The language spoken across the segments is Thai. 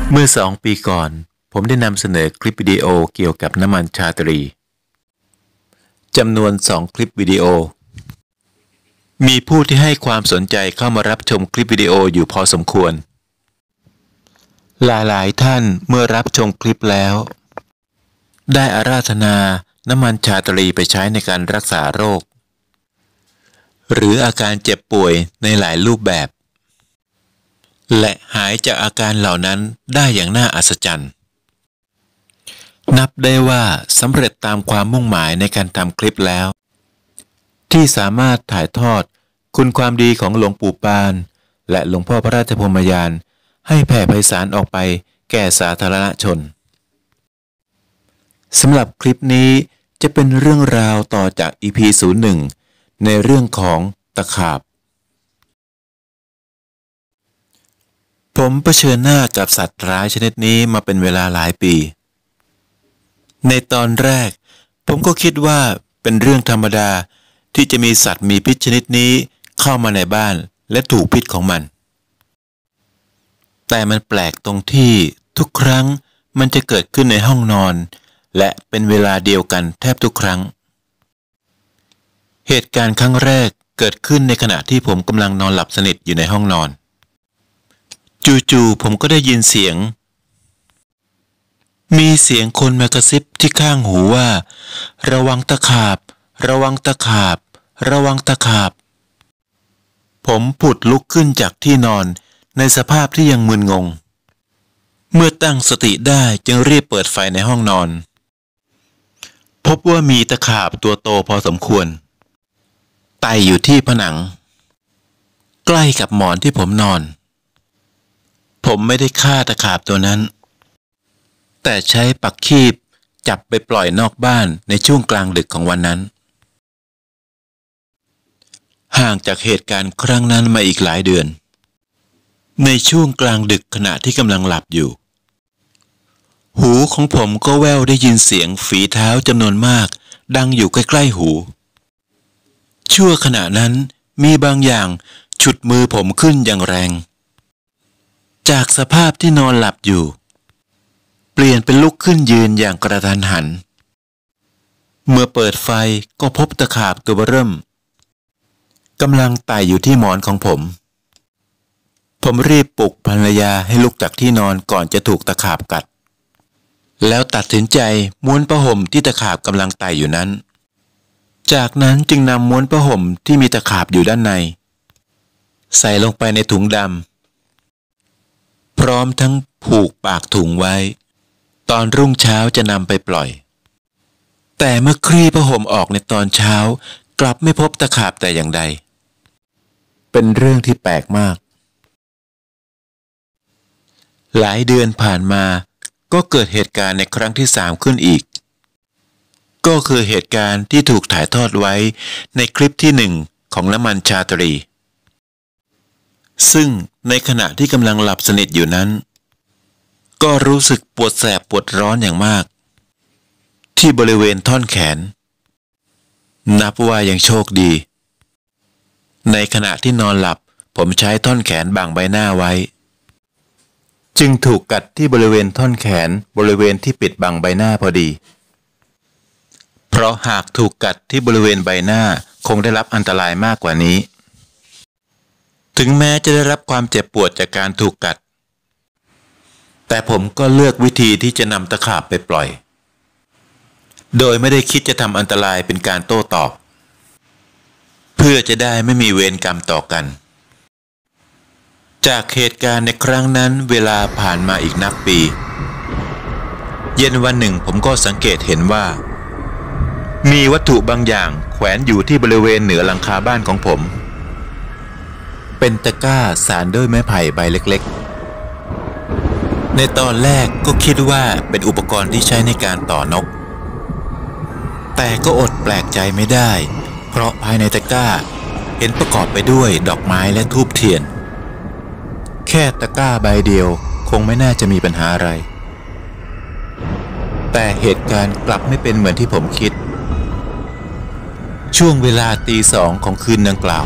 เมื่อ2 ปีก่อนผมได้นำเสนอคลิปวิดีโอเกี่ยวกับน้ำมันชาตรีจำนวน2 คลิปวิดีโอมีผู้ที่ให้ความสนใจเข้ามารับชมคลิปวิดีโออยู่พอสมควรหลายท่านเมื่อรับชมคลิปแล้วได้อาราธนาน้ำมันชาตรีไปใช้ในการรักษาโรคหรืออาการเจ็บป่วยในหลายรูปแบบและหายจากอาการเหล่านั้นได้อย่างน่าอัศจรรย์นับได้ว่าสำเร็จตามความมุ่งหมายในการทำคลิปแล้วที่สามารถถ่ายทอดคุณความดีของหลวงปู่ปานและหลวงพ่อพระราชพรหมยานให้แผ่ไพศาลออกไปแก่สาธารณชนสำหรับคลิปนี้จะเป็นเรื่องราวต่อจาก EP 01ในเรื่องของตะขาบผมเผชิญหน้ากับสัตว์ร้ายชนิดนี้มาเป็นเวลาหลายปีในตอนแรกผมก็คิดว่าเป็นเรื่องธรรมดาที่จะมีสัตว์มีพิษชนิดนี้เข้ามาในบ้านและถูกพิษของมันแต่มันแปลกตรงที่ทุกครั้งมันจะเกิดขึ้นในห้องนอนและเป็นเวลาเดียวกันแทบทุกครั้งเหตุการณ์ครั้งแรกเกิดขึ้นในขณะที่ผมกำลังนอนหลับสนิทอยู่ในห้องนอนจู่ๆผมก็ได้ยินเสียงมีเสียงคนมากระซิบที่ข้างหูว่าระวังตะขาบระวังตะขาบระวังตะขาบผมผุดลุกขึ้นจากที่นอนในสภาพที่ยังมึนงงเมื่อตั้งสติได้จึงรีบเปิดไฟในห้องนอนพบว่ามีตะขาบตัวโตพอสมควรไต่อยู่ที่ผนังใกล้กับหมอนที่ผมนอนผมไม่ได้ฆ่าตะขาบตัวนั้นแต่ใช้ปักคีบจับไปปล่อยนอกบ้านในช่วงกลางดึกของวันนั้นห่างจากเหตุการณ์ครั้งนั้นมาอีกหลายเดือนในช่วงกลางดึกขณะที่กำลังหลับอยู่หูของผมก็แว่วได้ยินเสียงฝีเท้าจำนวนมากดังอยู่ใกล้ๆหูชั่วขณะนั้นมีบางอย่างฉุดมือผมขึ้นอย่างแรงจากสภาพที่นอนหลับอยู่เปลี่ยนเป็นลุกขึ้นยืนอย่างกระทันหันเมื่อเปิดไฟก็พบตะขาบตัวเริ่มกำลังไต่อยู่ที่หมอนของผมรีบปลุกภรรยาให้ลุกจากที่นอนก่อนจะถูกตะขาบกัดแล้วตัดสินใจม้วนผ้าห่มที่ตะขาบกำลังไต่อยู่นั้นจากนั้นจึงนำม้วนผ้าห่มที่มีตะขาบอยู่ด้านในใส่ลงไปในถุงดำพร้อมทั้งผูกปากถุงไว้ตอนรุ่งเช้าจะนำไปปล่อยแต่เมื่อคลี่ผ้าห่มออกในตอนเช้ากลับไม่พบตะขาบแต่อย่างใดเป็นเรื่องที่แปลกมากหลายเดือนผ่านมาก็เกิดเหตุการณ์ในครั้งที่3ขึ้นอีกก็คือเหตุการณ์ที่ถูกถ่ายทอดไว้ในคลิปที่1ของน้ำมันชาตรีซึ่งในขณะที่กำลังหลับสนิทอยู่นั้นก็รู้สึกปวดแสบปวดร้อนอย่างมากที่บริเวณท่อนแขนนับว่ายังโชคดีในขณะที่นอนหลับผมใช้ท่อนแขนบังใบหน้าไว้จึงถูกกัดที่บริเวณท่อนแขนบริเวณที่ปิดบังใบหน้าพอดีเพราะหากถูกกัดที่บริเวณใบหน้าคงได้รับอันตรายมากกว่านี้ถึงแม้จะได้รับความเจ็บปวดจากการถูกกัดแต่ผมก็เลือกวิธีที่จะนำตะขาบไปปล่อยโดยไม่ได้คิดจะทำอันตรายเป็นการโต้ตอบเพื่อจะได้ไม่มีเวรกรรมต่อกันจากเหตุการณ์ในครั้งนั้นเวลาผ่านมาอีกนับปีเย็นวันหนึ่งผมก็สังเกตเห็นว่ามีวัตถุบางอย่างแขวนอยู่ที่บริเวณเหนือหลังคาบ้านของผมเป็นตะกร้าสานด้วยไม้ไผ่ใบเล็กๆในตอนแรกก็คิดว่าเป็นอุปกรณ์ที่ใช้ในการต่อนกแต่ก็อดแปลกใจไม่ได้เพราะภายในตะกร้าเห็นประกอบไปด้วยดอกไม้และธูปเทียนแค่ตะกร้าใบเดียวคงไม่น่าจะมีปัญหาอะไรแต่เหตุการณ์กลับไม่เป็นเหมือนที่ผมคิดช่วงเวลาตี 2ของคืนดังกล่าว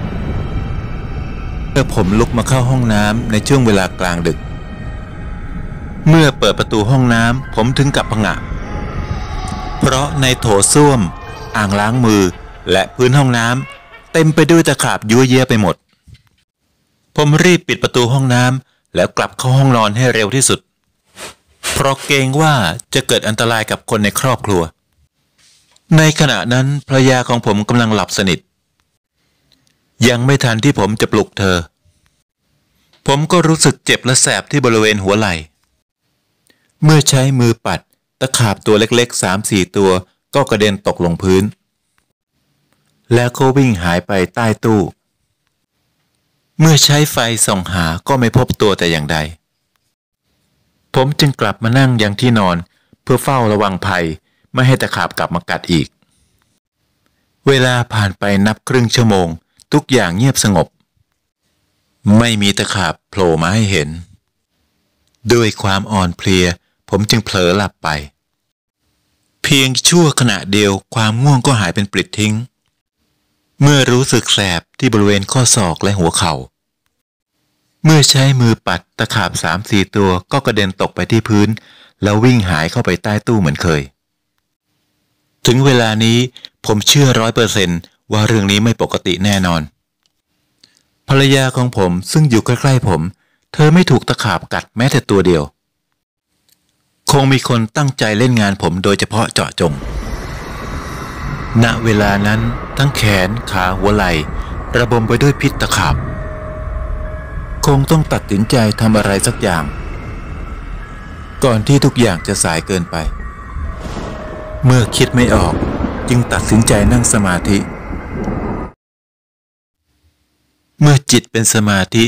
เมื่อผมลุกมาเข้าห้องน้ำในช่วงเวลากลางดึกเมื่อเปิดประตูห้องน้ำผมถึงกับผงะเพราะในโถส้วมอ่างล้างมือและพื้นห้องน้ำเต็มไปด้วยตะขาบยั่วเยี้ยไปหมดผมรีบปิดประตูห้องน้ำแล้วกลับเข้าห้องนอนให้เร็วที่สุดเพราะเกรงว่าจะเกิดอันตรายกับคนในครอบครัวในขณะนั้นภรรยาของผมกำลังหลับสนิทยังไม่ทันที่ผมจะปลุกเธอผมก็รู้สึกเจ็บและแสบที่บริเวณหัวไหล่เมื่อใช้มือปัดตะขาบตัวเล็กๆ 3-4 ตัวก็กระเด็นตกลงพื้นแล้วก็วิ่งหายไปใต้ตู้เมื่อใช้ไฟส่องหาก็ไม่พบตัวแต่อย่างใดผมจึงกลับมานั่งยังที่นอนเพื่อเฝ้าระวังภัยไม่ให้ตะขาบกลับมากัดอีกเวลาผ่านไปนับครึ่งชั่วโมงทุกอย่างเงียบสงบไม่มีตะขาบโผล่มาให้เห็นด้วยความอ่อนเพลียผมจึงเผลอหลับไปเพียงชั่วขณะเดียวความง่วงก็หายเป็นปลิดทิ้งเมื่อรู้สึกแสบที่บริเวณข้อศอกและหัวเข่าเมื่อใช้มือปัดตะขาบ 3-4 ตัวก็กระเด็นตกไปที่พื้นแล้ววิ่งหายเข้าไปใต้ตู้เหมือนเคยถึงเวลานี้ผมเชื่อ100%ว่าเรื่องนี้ไม่ปกติแน่นอนภรรยาของผมซึ่งอยู่ใกล้ๆผมเธอไม่ถูกตะขาบกัดแม้แต่ตัวเดียวคงมีคนตั้งใจเล่นงานผมโดยเฉพาะเจาะจงณเวลานั้นทั้งแขนขาหัวไหล่ระบมไปด้วยพิษตะขาบคงต้องตัดสินใจทำอะไรสักอย่างก่อนที่ทุกอย่างจะสายเกินไปเมื่อคิดไม่ออกจึงตัดสินใจนั่งสมาธิเมื่อจิตเป็นสมาธิ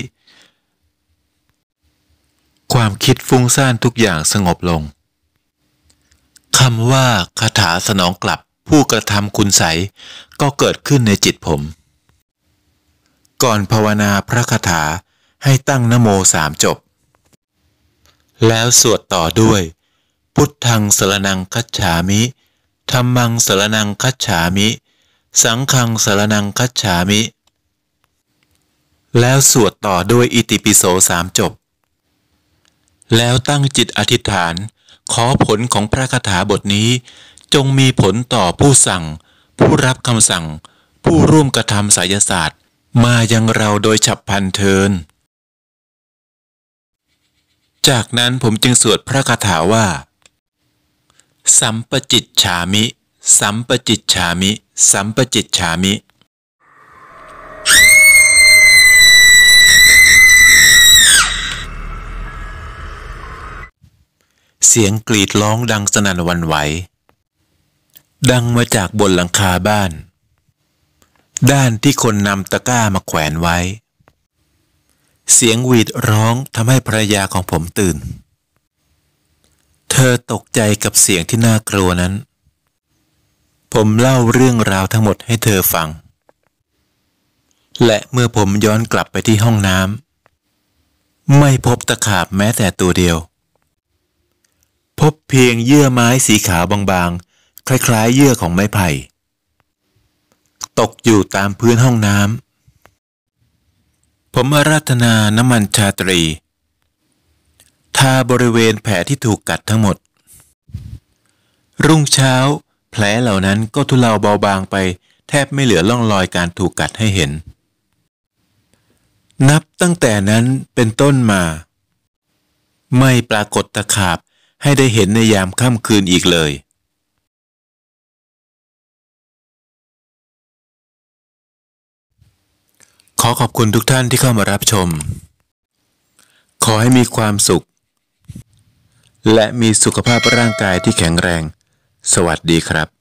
ความคิดฟุ้งซ่านทุกอย่างสงบลงคำว่าคาถาสนองกลับผู้กระทำคุณไสยก็เกิดขึ้นในจิตผมก่อนภาวนาพระคาถาให้ตั้งนะโม3 จบแล้วสวดต่อด้วยพุทธังสรณังคัจฉามิธัมมังสรณังคัจฉามิสังฆังสรณังคัจฉามิแล้วสวดต่อด้วยอิติปิโส3 จบแล้วตั้งจิตอธิษฐานขอผลของพระคาถาบทนี้จงมีผลต่อผู้สั่งผู้รับคำสั่งผู้ร่วมกระทำไสยศาสตร์มายังเราโดยฉับพลันเทินจากนั้นผมจึงสวดพระคาถาว่าสัมปจิตฉามิสัมปจิตฉามิสัมปจิตฉามิเสียงกรีดร้องดังสนั่นหวั่นไหวดังมาจากบนหลังคาบ้านด้านที่คนนำตะกร้ามาแขวนไว้เสียงหวีดร้องทำให้ภรรยาของผมตื่นเธอตกใจกับเสียงที่น่ากลัวนั้นผมเล่าเรื่องราวทั้งหมดให้เธอฟังและเมื่อผมย้อนกลับไปที่ห้องน้ำไม่พบตะขาบแม้แต่ตัวเดียวพบเพียงเยื่อไม้สีขาวบางๆคล้ายๆเยื่อของไม้ไผ่ตกอยู่ตามพื้นห้องน้ำผมอาราธนาน้ำมันชาตรีทาบริเวณแผลที่ถูกกัดทั้งหมดรุ่งเช้าแผลเหล่านั้นก็ทุเลาเบาบางไปแทบไม่เหลือร่องรอยการถูกกัดให้เห็นนับตั้งแต่นั้นเป็นต้นมาไม่ปรากฏตะขาบให้ได้เห็นในยามค่ำคืนอีกเลยขอขอบคุณทุกท่านที่เข้ามารับชมขอให้มีความสุขและมีสุขภาพร่างกายที่แข็งแรงสวัสดีครับ